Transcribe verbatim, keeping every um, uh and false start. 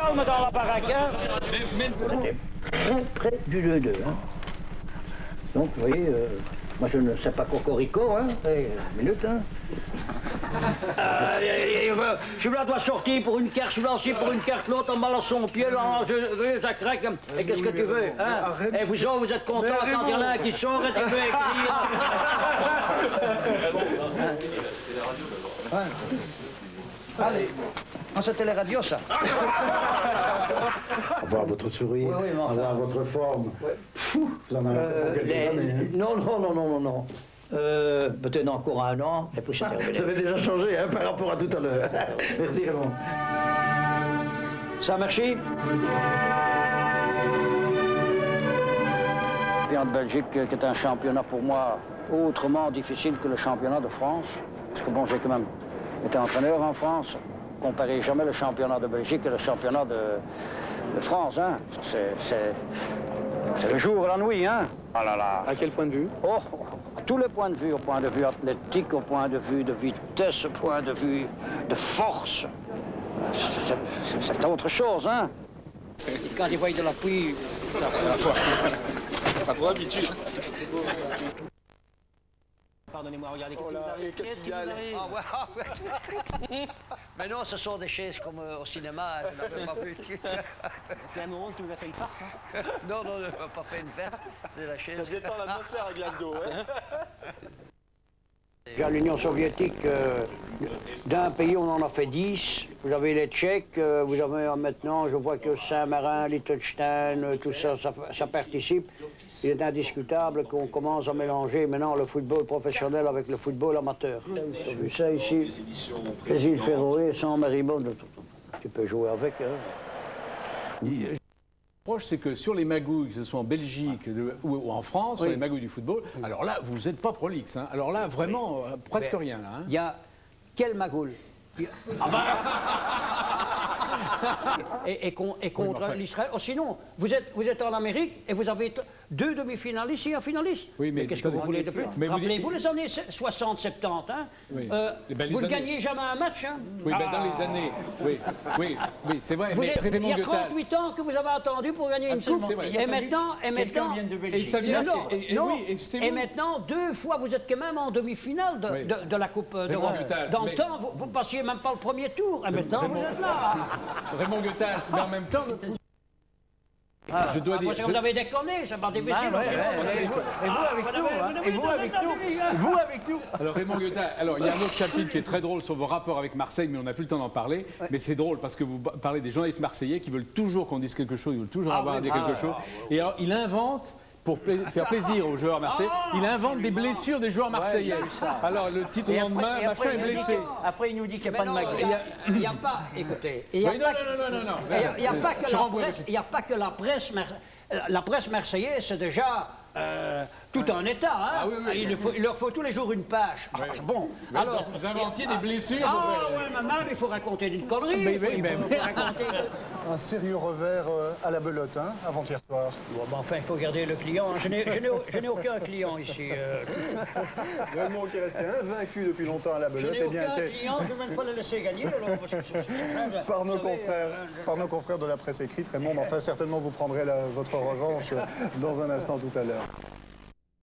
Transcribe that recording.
calme dans la baraque, hein. On était très près du deux deux, hein. Donc, vous voyez, euh, moi je ne sais pas cocorico, hein. Hey, une minute, hein. Euh, celui-là doit sortir pour une carte, celui-là aussi pour une carte, l'autre en balance son pied, là, je, je, ça craque. Et qu'est-ce que tu veux, hein? Et vous autres, vous êtes contents quand il y en a un qui sort et tu veux écrire. Allez, non, c'était les radios, ça. Avoir votre sourire, oui, oui, enfin, avoir votre forme. Ouais. Pfff, vous en avez euh, pour quelques les... années, hein. Non, non, non, non, non, non. Euh, peut-être encore un an, et puis c'est terminé. Ça avait déjà changé, hein, par rapport à tout à l'heure. Merci, Raymond. Ça a marché? En Belgique, qui est un championnat pour moi autrement difficile que le championnat de France. Parce que bon, j'ai quand même été entraîneur en France. Comparez jamais le championnat de Belgique et le championnat de, de France, hein. C'est le jour et la nuit, hein. Ah là là. À quel point de vue? Oh, à tous les points de vue, au point de vue athlétique, au point de vue de vitesse, au point de vue de force. C'est autre chose, hein. Quand ils voient de la pluie, ça pas trop d'habitude. Pardonnez-moi, regardez, qu'est-ce oh qui là, vous arrive? Qu'est-ce qui vous arrive? Ah ouais, ah ouais. Mais non, ce sont des chaises comme euh, au cinéma, je n'avais pas vu. C'est un onze qui vous a fait une farce, hein? Non, non, je n'ai pas fait une farce, c'est la chaise. Ça détend l'atmosphère à Glasgow, hein? Déjà l'Union soviétique, euh, d'un pays on en a fait dix. Vous avez les Tchèques, euh, vous avez euh, maintenant, je vois que Saint-Marin, Liechtenstein, euh, tout ça, ça, ça participe. Il est indiscutable qu'on commence à mélanger maintenant le football professionnel avec le football amateur. Vous avez vu ça ici? Les îles Féroé, sans Maribond, tu peux jouer avec. Hein? C'est que sur les magouilles, que ce soit en Belgique de, ou, ou en France, oui. sur les magouilles du football, oui. Alors là, vous n'êtes pas prolixe. Hein. Alors là, vraiment, oui. euh, presque mais, rien. Là, hein. Il y a quelle magoule? Ah bah... et, et, con, et contre oui, enfin... l'Israël. Oh, sinon, vous êtes, vous êtes en Amérique et vous avez deux demi-finalistes et un finaliste. Oui, mais, mais qu'est-ce que vous voulez de plus? Rappelez-vous les années soixante soixante-dix, hein? Oui. euh, ben, vous ne gagnez jamais un match, hein? Oui, ah. ben, dans les années. Oui, oui, oui c'est vrai. Vous mais êtes, il y a trente-huit ans que vous avez attendu pour gagner une coupe. Et maintenant, et maintenant, et ça vient. Non, et, et, non, oui, et, et maintenant, deux fois, vous êtes quand même en demi-finale de, oui. de, de la Coupe d'Europe. Dans le temps, vous ne passiez même pas le premier tour. Et maintenant, vous êtes là. Raymond Goethals, mais en même temps... Ah, je dois ah, dire... Je... Vous avez déconné, c'est pas difficile. Bah, ouais, ouais, ouais. Et vous avec nous, hein. Et vous avec nous. Et vous avec nous. Alors Raymond Goethals, alors il y a un autre chapitre qui est très drôle sur vos rapports avec Marseille, mais on n'a plus le temps d'en parler. Ouais. Mais c'est drôle parce que vous parlez des journalistes marseillais qui veulent toujours qu'on dise quelque chose, ils veulent toujours ah, avoir à dire ah, quelque ah, chose. Ah, ouais. Et alors il invente... Pour faire plaisir aux joueurs marseillais, oh, il invente des blessures des joueurs marseillais. Ouais, alors le titre au lendemain, machin est blessé. Que, après il nous dit qu'il n'y a pas de magie. Il n'y a, a pas, écoutez, il n'y a, a, a pas que la presse, il n'y a pas que la presse, la presse marseillaise, c'est déjà euh, tout un état. Hein? Ah, oui, oui, il, oui. Faut, il leur faut tous les jours une page. Ah, oui. Bon, mais alors... Vous inventiez des blessures. Ah ouais, maman, il faut raconter une connerie. Mais, mais, mais, mais. Raconter... Un sérieux revers euh, à la belote, hein, avant-hier soir. Bon, ben, enfin, il faut garder le client. Je n'ai aucun client ici. Euh... Raymond qui est resté invaincu depuis longtemps à la belote. Je n'ai bien aucun été... client, je vais une fois le laisser gagner. Alors, parce que c est, c est... par, nos confrères, euh, par nos confrères de la presse écrite, Raymond, enfin, certainement vous prendrez la, votre revanche dans un instant tout à l'heure.